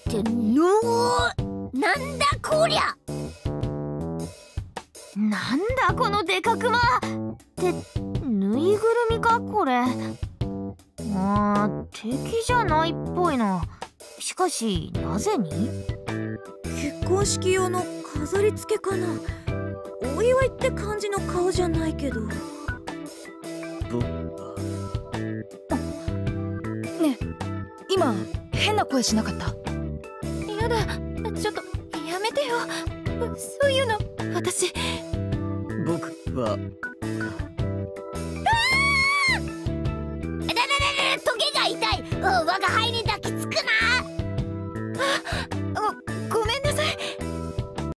ってのなんだこりゃ。 なんだこのデカクマってぬいぐるみかこれ。敵じゃないっぽいな。しかしなぜに？ 結婚式用の飾り付けかな。お祝いって感じの顔じゃないけど。 ねえ、今変な声しなかった？ やだ、ちょっとやめてよ。そういうの私。 僕はトゲが痛い。わか